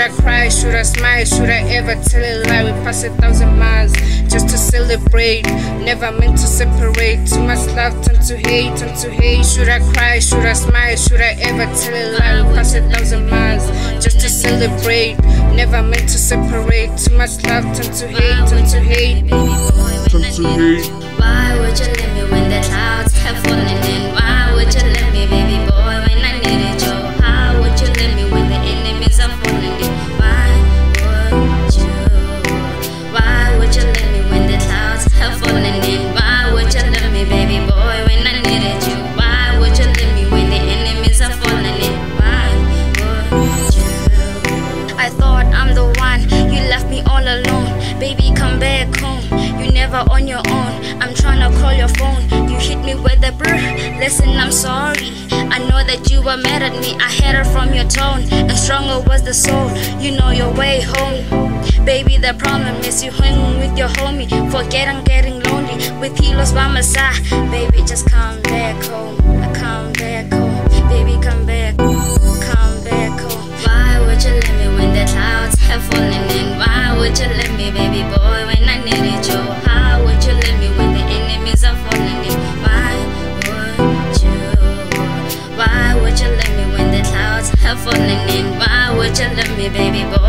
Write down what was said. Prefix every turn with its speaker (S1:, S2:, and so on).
S1: I cry? Should I smile? Should I ever tell a lie? We pass 1,000 miles just to celebrate. Never meant to separate. Too much love turned to hate, turned to hate. Should I cry? Should I smile? Should I ever tell a lie? We pass 1,000 miles just to celebrate. Never meant to separate. Too much love turned to hate, turned to hate, turned to hate.
S2: Why would you leave me when the clouds have fallen in? Why would you leave me, baby boy, when I needed you? How would you leave me when the enemies are falling in? Why would you? Why would you leave me when the clouds have fallen in? Why would you leave me, baby boy, when I needed you? Why would you leave me when the enemies are falling in? Why would you? I thought I'm the one, you left me all alone. Baby, come back home, you never on your own. I'm tryna call your phone, you hit me with a brr. Listen, I'm sorry, I know that you were mad at me. I had it from your tone, and stronger was the soul. You know your way home. Baby, the problem is you hanging with your homie. Forget I'm getting lonely with kilos by my side. Baby, just come back home, come back home. Baby, come back home. Why would you leave me when the clouds have fallen in? Why would you leave me, baby boy, when I needed you? How would you leave me when the enemies are falling in? Why would you? Why would you leave me when the clouds have fallen in? Why would you leave me, baby boy?